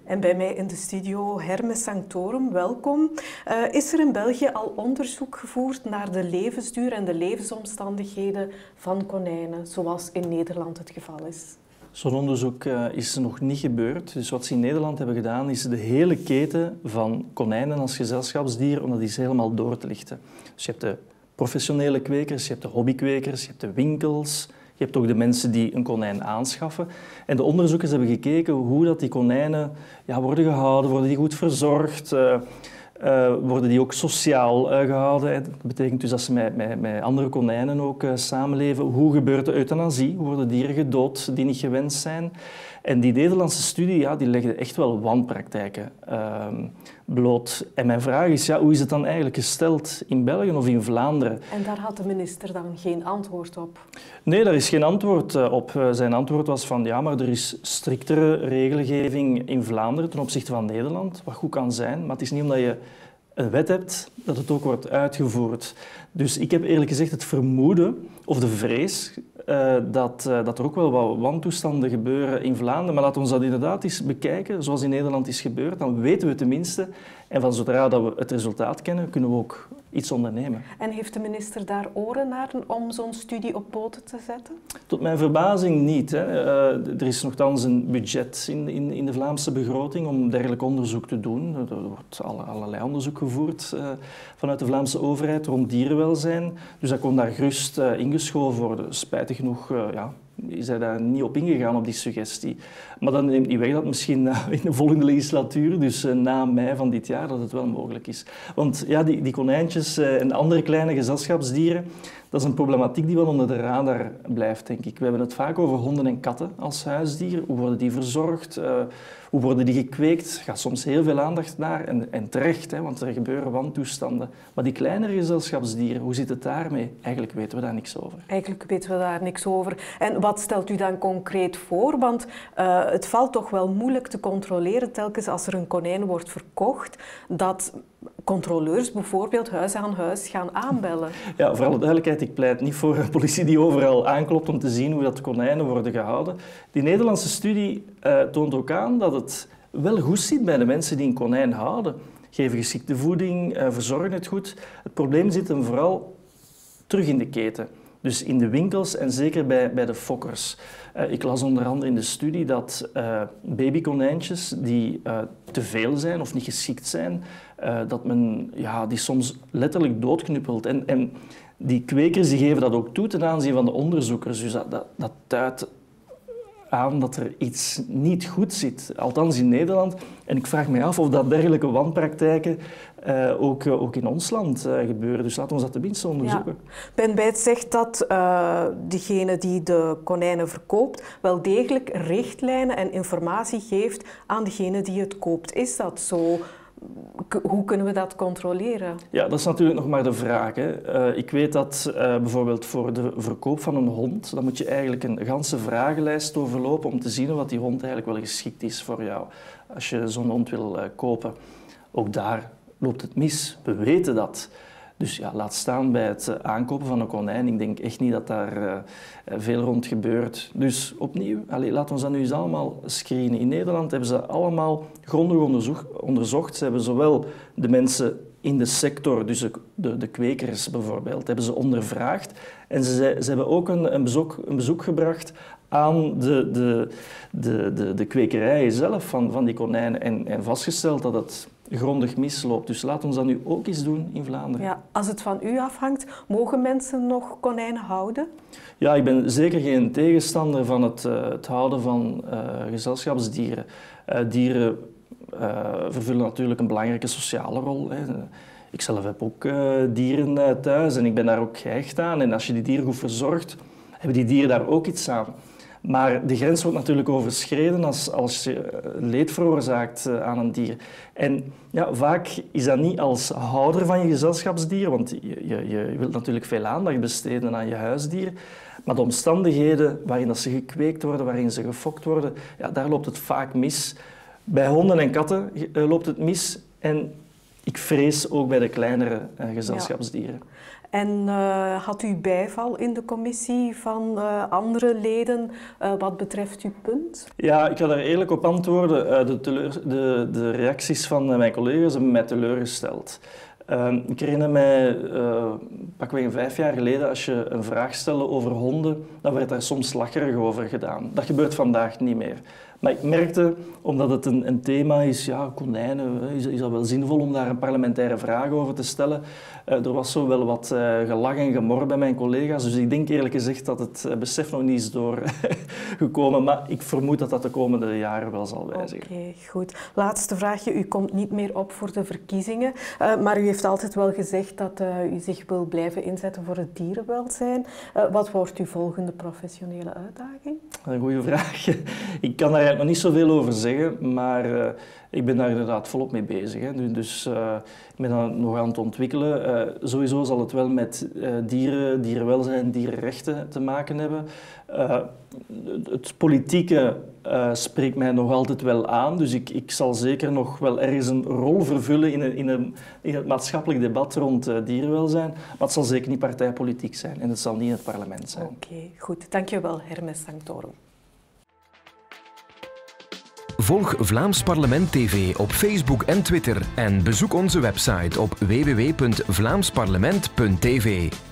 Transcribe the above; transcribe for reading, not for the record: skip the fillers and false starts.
En bij mij in de studio Hermes Sanctorum, welkom. Is er in België al onderzoek gevoerd naar de levensduur en de levensomstandigheden van konijnen, zoals in Nederland het geval is? Zo'n onderzoek is nog niet gebeurd. Dus wat ze in Nederland hebben gedaan, is de hele keten van konijnen als gezelschapsdier, om dat eens helemaal door te lichten. Dus je hebt de professionele kwekers, je hebt de hobbykwekers, je hebt de winkels, je hebt ook de mensen die een konijn aanschaffen. En de onderzoekers hebben gekeken hoe dat die konijnen worden gehouden, worden die goed verzorgd, worden die ook sociaal gehouden. Dat betekent dus dat ze met andere konijnen ook samenleven. Hoe gebeurt de euthanasie? Hoe worden dieren gedood die niet gewenst zijn? En die Nederlandse studie die legde echt wel wanpraktijken bloot. En mijn vraag is, hoe is het dan eigenlijk gesteld in België of in Vlaanderen? En daar had de minister dan geen antwoord op? Nee, daar is geen antwoord op. Zijn antwoord was van, maar er is striktere regelgeving in Vlaanderen ten opzichte van Nederland, wat goed kan zijn, maar het is niet omdat je een wet hebt dat het ook wordt uitgevoerd. Dus ik heb eerlijk gezegd het vermoeden, of de vrees, dat er ook wel wat wantoestanden gebeuren in Vlaanderen. Maar laten we ons dat inderdaad eens bekijken, zoals in Nederland is gebeurd. Dan weten we het tenminste. En van zodra dat we het resultaat kennen, kunnen we ook iets ondernemen. En heeft de minister daar oren naar om zo'n studie op poten te zetten? Tot mijn verbazing niet. Hè. Er is nogthans een budget in de Vlaamse begroting om dergelijk onderzoek te doen. Er wordt allerlei onderzoek gevoerd vanuit de Vlaamse overheid rond dierenwelzijn. Dus dat kon daar gerust ingeschoven worden. Spijtig genoeg is hij daar niet op ingegaan, op die suggestie. Maar dat neemt niet weg dat misschien in de volgende legislatuur, dus na mei van dit jaar, dat het wel mogelijk is. Want die konijntjes en andere kleine gezelschapsdieren, dat is een problematiek die wel onder de radar blijft, denk ik. We hebben het vaak over honden en katten als huisdier. Hoe worden die verzorgd? Hoe worden die gekweekt? Er gaat soms heel veel aandacht naar. En terecht, want er gebeuren wantoestanden. Maar die kleinere gezelschapsdieren, hoe zit het daarmee? Eigenlijk weten we daar niks over. Eigenlijk weten we daar niks over. En wat stelt u dan concreet voor? Want het valt toch wel moeilijk te controleren telkens als er een konijn wordt verkocht, dat controleurs bijvoorbeeld huis aan huis gaan aanbellen. Ja, voor alle duidelijkheid, ik pleit niet voor een politie die overal aanklopt om te zien hoe dat de konijnen worden gehouden. Die Nederlandse studie toont ook aan dat het wel goed zit bij de mensen die een konijn houden. Geven geschikte voeding, verzorgen het goed. Het probleem zit hem vooral terug in de keten. Dus in de winkels en zeker bij de fokkers. Ik las onder andere in de studie dat babykonijntjes die te veel zijn of niet geschikt zijn, dat men die soms letterlijk doodknuppelt. En die kwekers die geven dat ook toe ten aanzien van de onderzoekers. Dus dat duidt aan dat er iets niet goed zit, althans in Nederland. En ik vraag me af of dat dergelijke wanpraktijken ook in ons land gebeuren. Dus laten we dat tenminste onderzoeken. Ja. Ben Bijt zegt dat degene die de konijnen verkoopt wel degelijk richtlijnen en informatie geeft aan degene die het koopt. Is dat zo? Hoe kunnen we dat controleren? Ja, dat is natuurlijk nog maar de vraag. Hè. Ik weet dat bijvoorbeeld voor de verkoop van een hond, dan moet je eigenlijk een ganse vragenlijst doorlopen om te zien of die hond eigenlijk wel geschikt is voor jou. Als je zo'n hond wil kopen, ook daar loopt het mis. We weten dat. Dus laat staan bij het aankopen van een konijn. Ik denk echt niet dat daar veel rond gebeurt. Dus opnieuw, laten we dat nu eens allemaal screenen. In Nederland hebben ze allemaal grondig onderzocht. Ze hebben zowel de mensen in de sector, dus de kwekers bijvoorbeeld, hebben ze ondervraagd. En ze hebben ook een bezoek gebracht aan de kwekerijen zelf van die konijnen en vastgesteld dat het grondig misloopt. Dus laten we dat nu ook eens doen in Vlaanderen. Ja, als het van u afhangt, mogen mensen nog konijnen houden? Ja, ik ben zeker geen tegenstander van het houden van gezelschapsdieren. Dieren vervullen natuurlijk een belangrijke sociale rol. Hè. Ik zelf heb ook dieren thuis en ik ben daar ook gehecht aan. En als je die dieren goed verzorgt, hebben die dieren daar ook iets aan. Maar de grens wordt natuurlijk overschreden als je leed veroorzaakt aan een dier. En vaak is dat niet als houder van je gezelschapsdier, want je wilt natuurlijk veel aandacht besteden aan je huisdier. Maar de omstandigheden waarin dat ze gekweekt worden, waarin ze gefokt worden, daar loopt het vaak mis. Bij honden en katten loopt het mis en ik vrees ook bij de kleinere gezelschapsdieren. En had u bijval in de commissie van andere leden wat betreft uw punt? Ja, ik ga daar eerlijk op antwoorden. De reacties van mijn collega's hebben mij teleurgesteld. Ik herinner mij, pakweg 5 jaar geleden, als je een vraag stelde over honden, dan werd daar soms lacherig over gedaan. Dat gebeurt vandaag niet meer. Maar ik merkte, omdat het een thema is, ja, konijnen, is dat wel zinvol om daar een parlementaire vraag over te stellen. Er was zo wel wat gelach en gemor bij mijn collega's, dus ik denk eerlijk gezegd dat het besef nog niet is doorgekomen. Maar ik vermoed dat dat de komende jaren wel zal wijzigen. Oké, goed. Laatste vraagje. U komt niet meer op voor de verkiezingen, maar u heeft altijd wel gezegd dat u zich wil blijven inzetten voor het dierenwelzijn. Wat wordt uw volgende professionele uitdaging? Een goede vraag. Ik kan daar nog niet zoveel over zeggen, maar ik ben daar inderdaad volop mee bezig. Hè. Dus ik ben dat nog aan het ontwikkelen. Sowieso zal het wel met dierenwelzijn, dierenrechten te maken hebben. Het politieke spreekt mij nog altijd wel aan, dus ik zal zeker nog wel ergens een rol vervullen in het maatschappelijk debat rond dierenwelzijn, maar het zal zeker niet partijpolitiek zijn en het zal niet in het parlement zijn. Oké, goed. Dankjewel, Hermes Sanctorum. Volg Vlaams Parlement TV op Facebook en Twitter en bezoek onze website op www.vlaamsparlement.tv.